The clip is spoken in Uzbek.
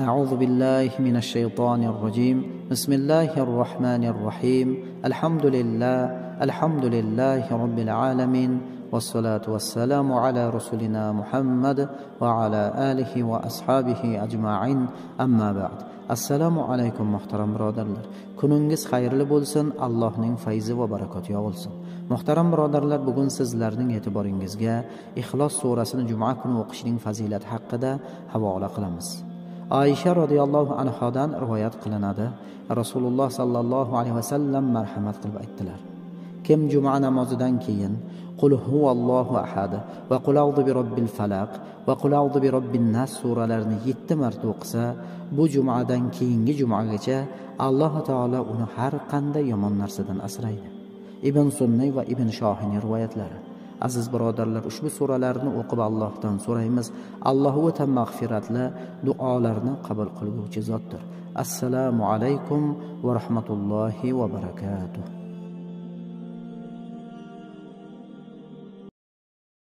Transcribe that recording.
أعوذ بالله من الشيطان الرجيم. بسم الله الرحمن الرحيم. الحمد لله رب العالمين، والصلاة والسلام على رسولنا محمد وعلى آله وأصحابه أجمعين. أما بعد. Assalomu alaykum muhtaram birodarlar. Kuningiz xayrli bo'lsin, Allohning fayzi va barakoti yog'ilsin. Muhtaram birodarlar, bugun sizlarning e'tiboringizga Ixlos surasini juma kuni o'qishning fazilati haqida havola qilamiz. Aisha radhiyallohu anhodan rivoyat qilinadi. Rasululloh sallallohu alayhi vasallam marhamat qilib aytdilar: Kim juma namozidan keyin Qul huvallohu ahad va Qul a'udhu bi robbil falaq va Qul a'udhu bi robbin nas suralarini 7 marta o'qisa, bu jumadan keyingi jumagacha Alloh taolo uni har qanday yomon narsadan asraydi. Ibn Sunniy va Ibn Shohiyning rivoyatlari. Aziz birodarlar, ushbu suralarni o'qib Allohdan so'raymiz. Alloh o'ta mag'firatli, duolarni qabul qiluvchi zotdir. Assalomu alaykum va rahmatullohi va barakatuh.